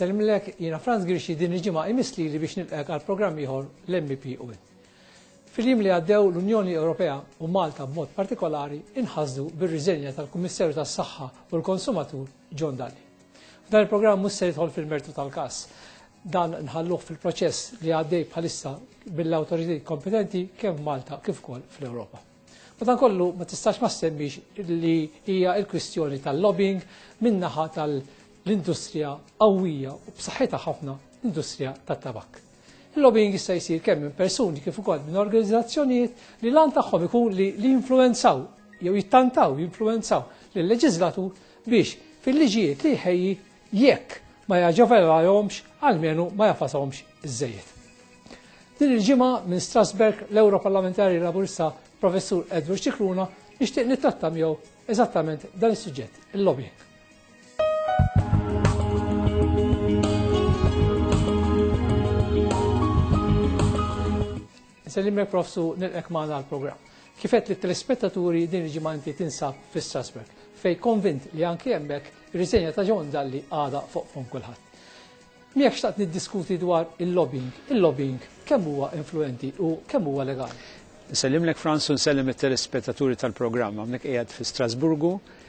Nsellimlek jiena Franz Grixi din il-ġimgħa imisli li biex nilqek għal programm ieħor l-MEP UN. Fil-jiem li għaddew l-Unjoni Ewropea u Malta b'mod partikolari inħasdu bir-riżenja tal-Kummissarju tas-Saħħa u l-Konsumatur John Dalli. F'dan il-programm mhux se jidħol fil-mertu tal-każ. Dan nħalluh fil-proċess li għaddej bħalissa bil-awtoritajiet kompetenti kemm f'Malta kif ukoll fl-Ewropa. Madankollu ma tistax ma semmix li hija l-kwistjoni tal-lobbying min-naħa tal-industrija qawwija u b'saħħitha ħafna l-industrija tat-tabak. Il-lobbying jista' jsir kemm minn persuni kif ukoll minn organizzazzjonijiet li lan tagħhom ikun li jinfluwenzaw jew jittantaw jinfluwenzaw lill-leġislatur biex fil-liġijiet li jħejji jekk ma jaġavelahomx għalmenu ma jafashomx iż-żejjed. Din il-ġimgħa minn Strasberg l-Ewroparlamentari Laburista Professur Edward Cicluna nixtieq nittratta miegħu eżattament dan is-suġġett, il-lobbying. Nsellimlek Professur nilqek magħna għall-programm. Kif qed lit-telespettaturi din il-ġimgħa inti tinsab fi Strasberg fejn konvint li anke hemmhekk ir-riżenja ta' John Dalli għadha fuqhom kulħadd. Miegħek xtaqt niddiskuti dwar il-lobbying. Il-lobbying kemm huwa influenti u kemm huwa legali? Nsellimlek Franz u nsellim it-telespettaturi tal-programm hawnhekk qiegħed fi Strasburgu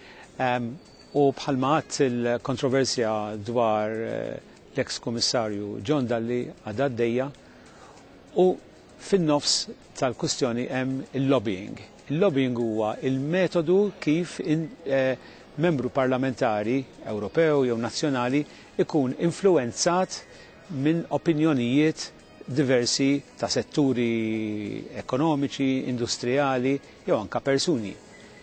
u bħalma għadt il-kontroversja dwar l-eks kummissarju John Dalli għadha għaddejja u fin-nofs tal-kwistjoni hemm il-lobbying. Il-lobbying huwa il-metodu kif membru parlamentari Ewropew jew nazzjonali ikun influenzat minn opinjonijiet diversi ta' setturi ekonomiċi, industrijali jew anke persuni.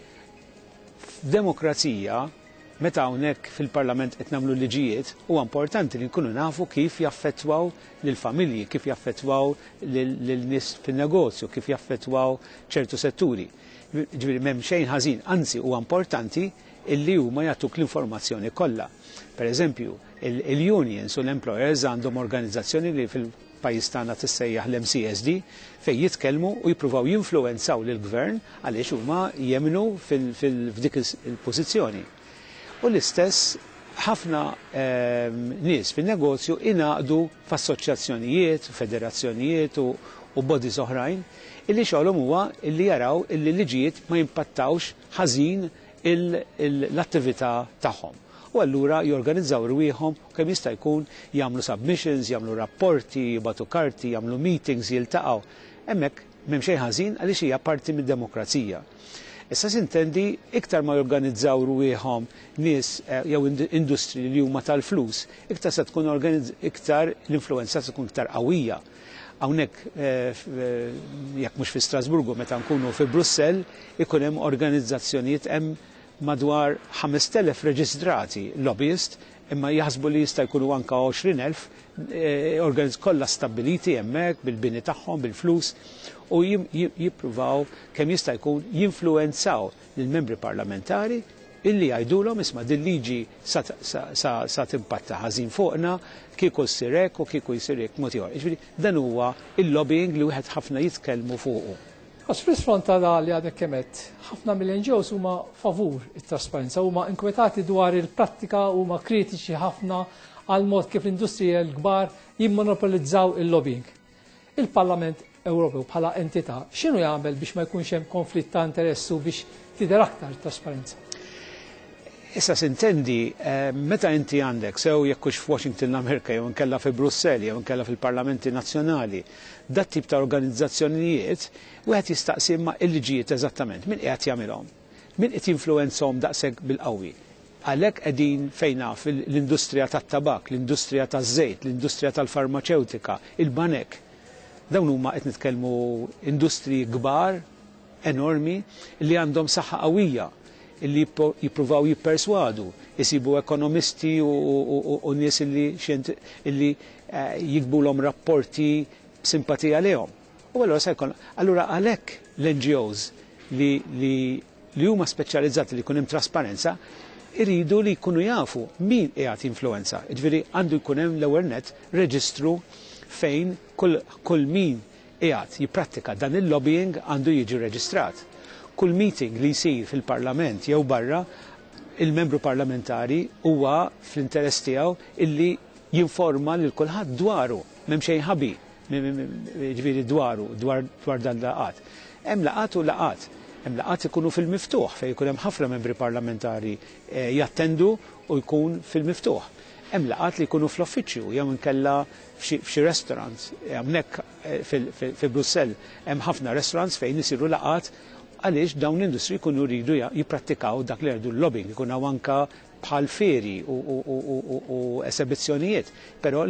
F'demokrazija, meta hawnhekk fil-Parlament qed nagħmlu liġijiet, huwa importanti li nkunu nafu kif jaffettwaw lill-familji, kif jaffettwaw lil-nies fin-negozju, kif jaffettwaw ċertu setturi. Ġifieri m'hemm xejn ħażin, anzi huwa importanti illi huma jagħtuk l-informazzjoni kollha. Pereżempju, il-unions u l-employers għandhom organizzazzjoni li fil-pajjiż tagħna tissejjaħ l-MCSD fejn jitkellmu u jippruvaw jinfluwenzaw lill-gvern għaliex huma jemmnu f'dik il-pożizzjoni. U l-istess ħafna nies fin-negozju ingħaqdu f'assoċjazzjonijiet, federazzjonijiet u bodies oħrajn illi xogħolhom huwa illi jaraw illi liġijiet ma jimpattawx ħażin l-attività tagħhom. U allura jorganizzaw rwieħhom kemm jista' jkun jagħmlu submissions, jagħmlu rapporti, jibgħatu karti, jagħmlu meetings, jiltaqgħu. Hemmhekk m'hemm xejn ħażin għaliex hija parti mid-demokrazija. Issa sintendi iktar ma jorganizzaw rwieħhom nies jew industri li huma tal-flus, iktar se tkun iktar l-influenza se tkun iktar qawwija. Hawnhekk jekk mhux fi Strasburgu meta nkunu fi Brussell ikun hemm organizzazzjonijiet hemm madwar 5,000 reġistrati lobbyist imma jaħsbu li jista' jkunu anke 20,000 kollha stabbiliti hemmhekk bil-bini tagħhom bil-flus u jippruvaw kemm jista' jkun jinfluwenzaw lill-membri parlamentari illi jgħidulhom isma' din liġi sa timpatta ħażin fuqna kieku ssir hekk u kieku jsir hekk mod ieħor. Jiġifieri dan huwa il-lobbying li wieħed ħafna jitkellmu fuqu. Għax fl-isfront ta' li għadek kemet, ħafna mill-NGOs huma favur it-trasparenza, huma inkwetati dwar il-prattika, huma kritiċi ħafna għal mod kif l-industrija l-kbar jimmonopolizzaw il-lobbying. Il-Parlament Ewropew bħala entità x'inhu jagħmel biex ma jkunx hemm konflitt ta' interessu biex tidher aktar trasparenza? Issa sintendi, meta inti għandek sew jekkux f'Washington l-Amerika jew inkella fi Brussell jew inkella fil-Parlamenti Nazzjonali, dat tip ta' organizzazzjonijiet wieħed jistaqsi imma l-liġijiet eżattament min qiegħed jagħmilhom, min qed jinfluwenzahom daqshekk bil-qawwi. Għalhekk qegħdin fejn l-industrija tat-tabak, l-industrija taż-żejt, l-industrija tal-farmaceutika, il-banek. Dawn huma qed nitkellmu industriji kbar, enormi, li għandhom saħħa qawwija illi jippruvaw jipperswadu, jisibu ekonomisti u nies illi jikbulhom rapporti b'simpatija lehom. U allura għalhekk l-NGOs li huma speċjalizzati li jkun hemm trasparenza iridu li jkunu jafu min qiegħed jinfluwenza. Jiġifieri għandu jkun hemm l-ewwel nett reġistru fejn kull min qiegħed jipprattika dan il-lobbying għandu jiġi reġistrat. Kull meeting li jsir fil-Parlament jew barra, il-membru parlamentari huwa fl-interess tiegħu illi jinforma lil kulħadd dwaru, m'hemm xejn ħabi, ġifieri dwar dan laqat. Hemm laqat u laqat. Hemm laqat ikunu fil-miftuħ fejn ikun hemm ħafna membri parlamentari jattendu u jkun fil-miftuħ. Hemm laqat li jkunu fl-uffiċċju jew inkella f'xi restaurants. Hemmhekk fi Brussell hemm ħafna restaurants fejn isiru laqat għaliex dawn l-industri jkunu jridu jipprattikaw dak li jgħidu l-lobbying, ikun anke bħal feri u esibizzjonijiet, però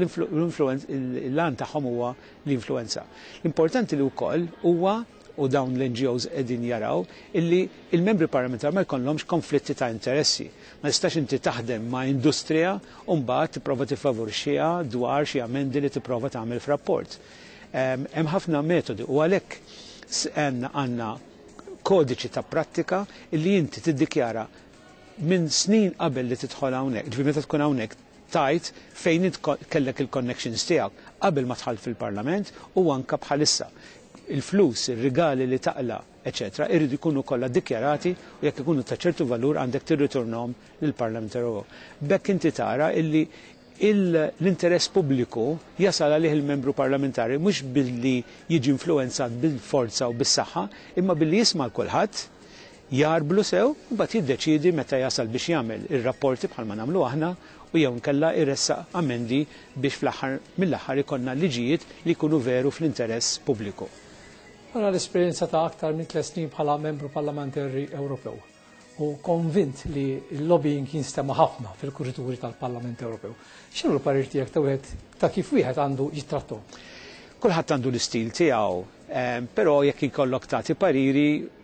l-lan tagħhom huwa l-influenza. L-importanti li wkoll huwa u dawn l-NGOs qegħdin jaraw illi il-membri parlamentari ma jkollhomx konflitti ta' interessi. Ma tistax inti taħdem ma' industrija u mbagħad tipprova tiffavorixxiha dwar xi amendi li tipprova tagħmel f'rapport. Hemm ħafna metodi u għalhekk għandna kodiċi ta' prattika illi inti tiddikjara minn snin qabel li tidħol hawnhekk, ġifieri meta tkun hawnhekk tajt fejn kellek il-connections tiegħek qabel ma tħall fil-Parlament u anke bħalissa. Il-flus, ir-rigali li taqla, eċetera, irridu jkunu kollha ddikjarati u jekk ikunu ta' ċertu valur għandek tirriturnhom lill-Parlament Ewropew. Bekk inti tara illi l-interess pubbliku jasal għalih il-membru parlamentari mhux billi jiġi influenzat bil-forza u bis-saħħa, imma billi jisma' l-kulħadd, jarblu sew u mbagħad jiddeċiedi meta jasal biex jagħmel ir-rapporti bħalma nagħmlu aħna u jew inkella jressaq amendi biex fl-aħħar mill-aħħar ikollna liġijiet li jkunu veru fl-interess pubbliku. Għana l-esperienza ta' aktar minn 3 snin bħala membru parlamentari Ewropew u konvint li l-lobbying jinstema' ħafna fil-kurituri tal-Parlament Ewropew. X'inhu l-parir tiegħek ta' kif wieħed għandu jittrattaw? Kulħadd għandu l-istil tiegħu, però jekk ikollok tagħti pariri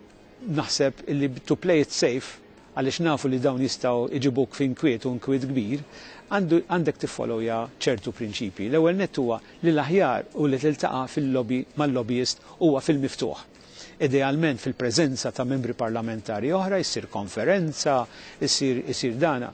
naħseb illi to play it safe għaliex nafu li dawn jistgħu iġibuk f'inkwiet u nkwiet kbir, għandek tiffollowja ċertu prinċipji. L-ewwel nett huwa li l-aħjar u li tiltaqa' fil-lobby mal-lobbyist huwa fil-miftuħ. Idealment fil-preżenza ta' membri parlamentari oħra jsir konferenza, jsir dana,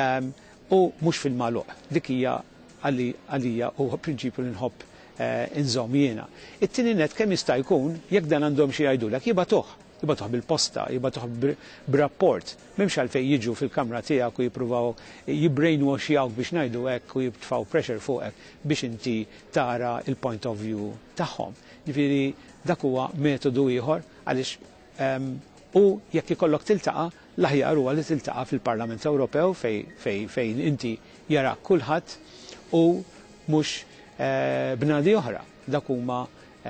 u mhux fil-magħluq. Dik hija għalija huwa prinċipju li nħobb inżomm jiena. It-tieni nett kemm jista' jkun jekk dan għandhom xi jgħidulek jibatuħ bil-posta, jibatuħ b'rapport. M'hemmx għalfejn jiġu fil-kamra tiegħek u jippruvaw jibbrainwashjawk biex ngħidu hekk u jibtfgħu pressure fuqek biex inti tara il-point of view tagħhom. Ġifieri dak huwa metodu ieħor għaliex u jekk ikollok tiltaqa' l-aħjar huwa li tiltaqa' fil-Parlament Ewropew fejn inti jarak kulħadd u mhux bnadi oħra. Dak huma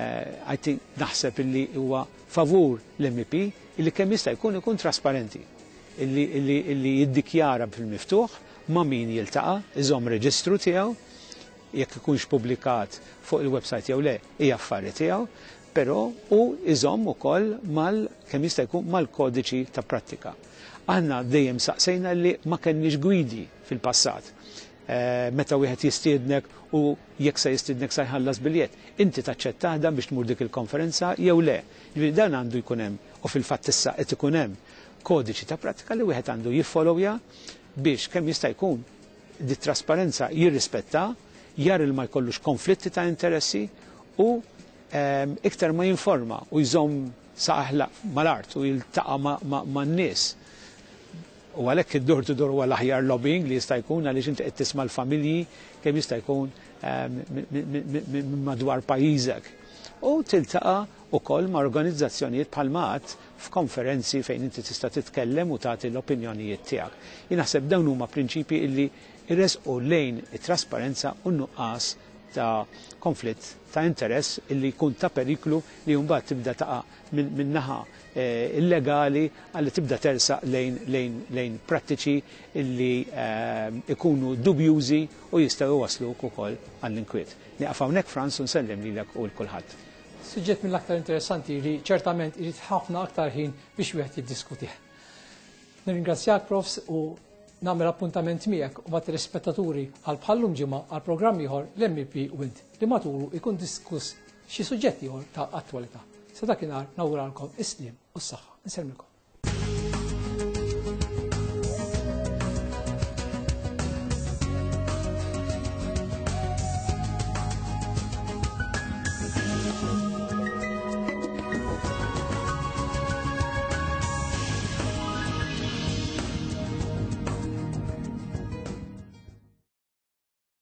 naħseb illi huwa favur l-MEP illi kemm jista' jkun trasparenti, illi jiddikjara fil-miftuħ ma' min jiltaqa', iżomm reġistru tiegħu, jekk ikunx pubblikat fuq il-website jew le hija affari tiegħu, però u iżomm ukoll kemm jista' jkun mal-kodiċi ta' prattika. Aħna dejjem saqsejna li ma kenniex gwidi fil-passat. Meta wieħed jistiednek u jekk se jistiednek se jħallas biljett, inti taċċetta dan biex tmur dik il-konferenza jew le. Ġifieri dan għandu jkun hemm u fil-fatt issa qed ikun hemm kodiċi ta' prattika li wieħed għandu jiffollowja biex kemm jista' jkun di trasparenza jirrispetta, jar il ma jkollux konflitti ta' interessi u iktar ma jinforma u jżomm saqaħlaq mal-art u jiltaqa' man-nies. U għalhekk id-door to door huwa l-aħjar lobbying li jista' jkun għaliex inti qed tisma' l-familji kemm jista' jkun madwar pajjiżek. U tiltaqa' ukoll ma' organizzazzjonijiet bħal mat f'konferenzi fejn inti tista' titkellem u tagħti l-opinjonijiet tiegħek. Jien naħseb dawn huma prinċipji illi jresqu lejn it-trasparenza u n-nuqqas ta' konflitt ta' interess illi jkun ta' periklu li mbagħad tibda taqa' minn naħa illegali għalli tibda tersaq lejn prattiċi illi ikunu dubjużi u jistgħu wasluk ukoll għall-inkwiet. Nieqaf hawnhekk Franz u nsellem lilek u l-kulħadd. Suġġett mill-aktar interessanti li ċertament irid ħafna aktar ħin biex wieħed jiddiskutih. Nirringrazzjak Profs u nagħmel appuntament miegħek u mat-telespettaturi għal bħallum ġimgħa għal programm ieħor l-MEP u int li matulu jkun diskuss xi suġġetti ieħor ta' attwalità. Sa dakinhar nawguralkom is-sliem u s-saħħa. Nsellmilkom.